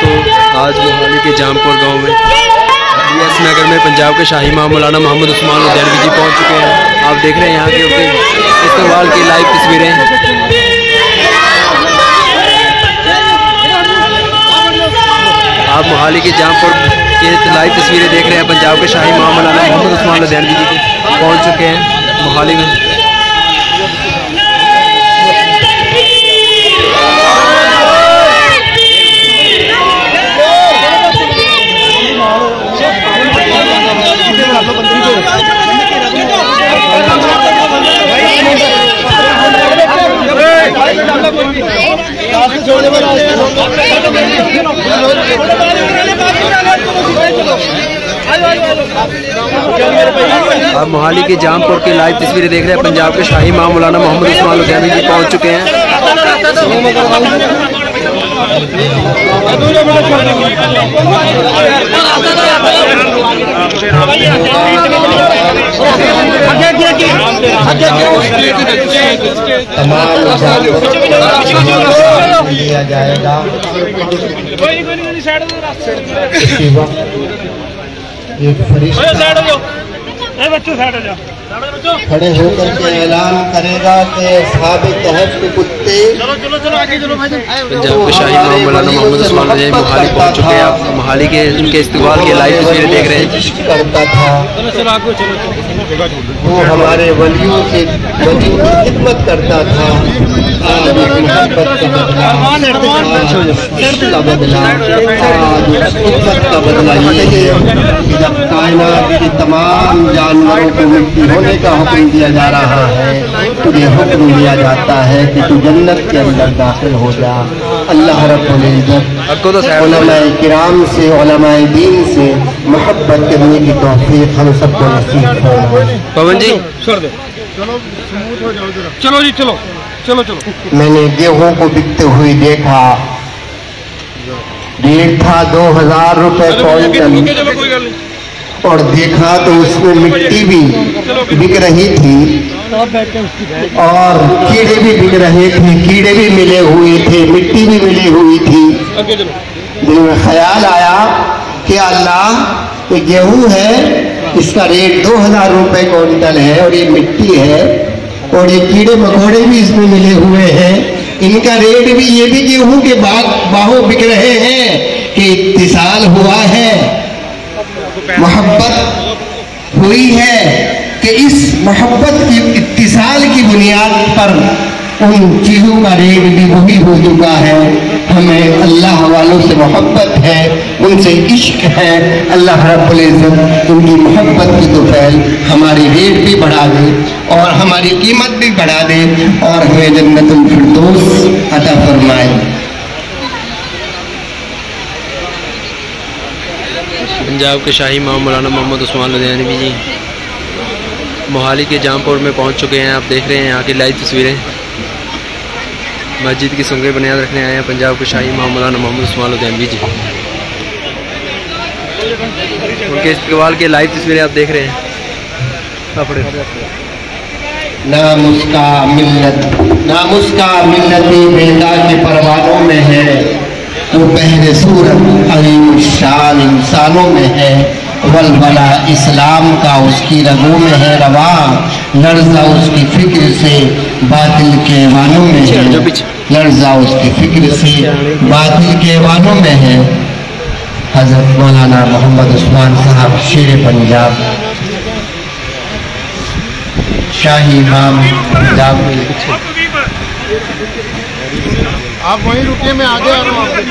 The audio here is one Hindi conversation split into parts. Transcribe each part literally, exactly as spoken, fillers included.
दोस्तों, आज मोहाली के जामपुर गांव में डीएस नगर में पंजाब के शाही इमाम मौलाना मोहम्मद उस्मान लुधियानवी जी पहुंच चुके हैं। आप देख रहे हैं यहाँ के उनके इस्तकबाल की लाइव तस्वीरें। आप मोहाली के जामपुर के लाइव तस्वीरें देख रहे हैं। पंजाब के शाही इमाम मौलाना मोहम्मद उस्मान लुधियानवी जी पहुँच चुके हैं मोहाली में। आप मोहाली के जामपुर की लाइव तस्वीरें देख रहे हैं। पंजाब के शाही इमाम मौलाना मोहम्मद उस्मान लुधियानवी जी पहुंच चुके हैं। लिया जाएगा एक फरिश्ता खड़े होकर के ऐलान करेगा कि साबित है कि कुत्ते। पंजाब के शाही इमाम मौलाना मोहम्मद उस्मान लुधियानवी मोहाली पहुंच चुके हैं। आप मोहाली के उनके इस्तकबाल की लाइव तस्वीरें देख रहे हैं। करता था वो हमारे वलियों से वलियों की खिदमत करता था। आज मोहब्बत का बदला का बदला आज खिदमत का बदला ये है कि जब कायनात के तमाम जानवरों को मिट्टी होने का हुक्म दिया जा रहा है, तुझे हुक्म दिया जाता है कि तू जन्नत के अंदर दाखिल हो जा। अल्लाह रब्बुल इज्जत उलमाए किराम से उलमाए दीन से मोहब्बत करने की तौफीक हम सबको नसीब फरमाए। पवन जी छोड़ दे, चलो हो जाओ जरा, चलो जी चलो चलो चलो। मैंने गेहूं को बिकते हुए देखा, रेट था दो हजार रुपए क्विंटल और देखा तो उसमें मिट्टी भी बिक रही थी और कीड़े भी बिक रहे थे, कीड़े भी मिले हुए थे, मिट्टी भी मिली हुई थी। दिल में ख्याल आया कि अल्लाह ये गेहूं है, इसका रेट दो हजार रुपए क्विंटल है और ये मिट्टी है और ये कीड़े मकोड़े भी इसमें मिले हुए हैं, इनका रेट भी, ये भी गेहूं के बाग बाहों बिक रहे हैं कि इत्तिसाल हुआ है, मोहब्बत हुई है कि इस मोहब्बत की इत्तिसाल की बुनियाद पर उन चीज़ों का रेट भी वही हो चुका है। हमें अल्लाह वालों से मोहब्बत है, उनसे इश्क है। अल्लाह रब्बुल इज्जत उनकी मोहब्बत की तौफीक हमारी रेट भी बढ़ा दे और हमारी कीमत भी बढ़ा दे और हमें जन्नतुल फिरदौस अता फरमाए। पंजाब के शाही इमाम मौलाना मोहम्मद उस्मान लुधियानवी जी मोहाली के जामपुर में पहुंच चुके हैं। आप देख रहे हैं यहाँ की लाइव तस्वीरें। मस्जिद की सुंगे बुनियाद रखने आए हैं पंजाब के शाही इमाम मौलाना मोहम्मद उस्मान लुधियानवी जी। उनके इस्तकबाल की लाइव तस्वीरें आप देख रहे हैं। नाम उसका मिल्लत नाम उसका मिल्लती बेदा के परवानों में है, वो पहले सूरत अलीम शान इंसानों में है, वलवला इस्लाम का उसकी रगों में है रवा, लर्जा उसकी फिक्र से बातिल के वानों में है, लर्जा उसकी फिक्र से बातिल के वानों में है। हजरत मौलाना मोहम्मद उस्मान साहब शेर पंजाब, शाही इमाम पंजाब में। आप वहीं रुकिए, मैं आगे आ रहा हूँ।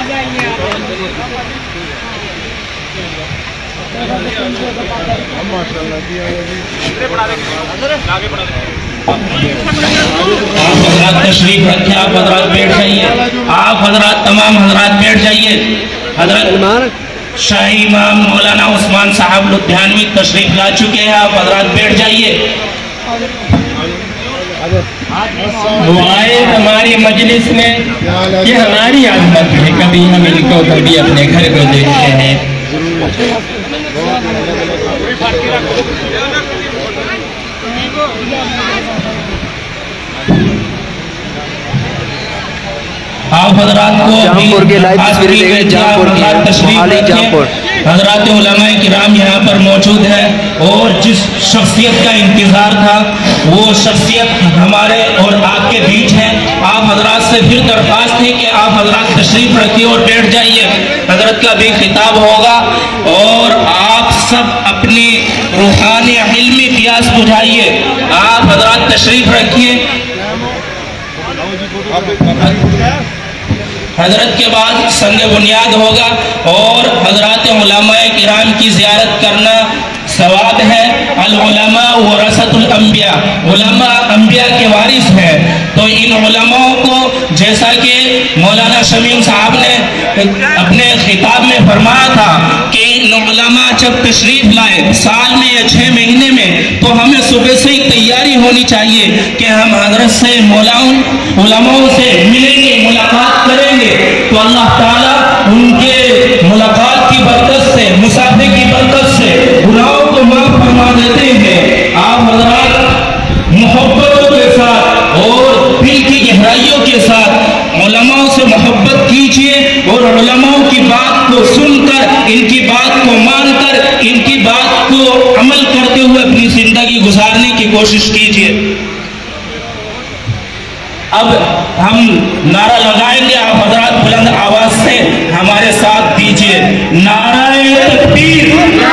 आप हजरात तशरीफ रखे, आप हजरात बैठ जाइए, आप हजरात तमाम हजरात बैठ जाइए। हजरत शाही इमाम मौलाना उस्मान साहब लुधियानवी तशरीफ ला चुके हैं, आप हजरात बैठ जाइए। वो आए हमारी मजलिस में, ये हमारी आदत है, कभी हम इनको कभी अपने घर को देखते हैं। आप हजरात को जामपुर के लाइव तस्वीरें देख रहे हैं, जामपुर की, तशरीफ मोहाली रखिए। जामपुर। हजरात उलमा किराम यहाँ पर मौजूद है और जिस शख्सियत का इंतजार था वो शख्सियत हमारे और आपके बीच है। आप हजरात से फिर दरख्वास्त है कि आप हजरात तशरीफ रखिए और बैठ जाइए। हजरत का भी खिताब होगा और आप सब अपनी रूहानी इल्मी प्यास बुझाइए। आप हजरात तशरीफ रखिए। हजरत के बाद संग बुनियाद होगा और हजरात उलमाए किराम की ज़ियारत करना सवाब है। अल उलमा वरसतुल अंबिया, उलमा अंबिया के वारिस हैं। तो इन उलमाओं को जैसा कि मौलाना शमीम साहब ने अपने खिताब में फरमाया था कि इन उलमा जब तशरीफ लाए साल में या छः महीने में, तो हमें सुबह से ही तैयारी होनी चाहिए कि हम हजरत से मौलाओं उलमाओं से मिलेंगे, मुलाकात करेंगे। तो अल्लाह ताला उनके मुलाकात की बरकत से, मुसाफे की बरकत से गुनाहों को माफ फरमा देते हैं। आप हजरात मोहब्बतों के साथ और दिल की गहराइयों के साथ उलमाओं से मोहब्बत कीजिए और उलमाओं की बात को सुनकर, इनकी बात को मानकर, इनकी बात को अमल करते हुए अपनी जिंदगी गुजारने की कोशिश कीजिए। अब हम नारा लगाएंगे, आप हजरात बुलंद आवाज से हमारे साथ दीजिए। नाराए तकबीर,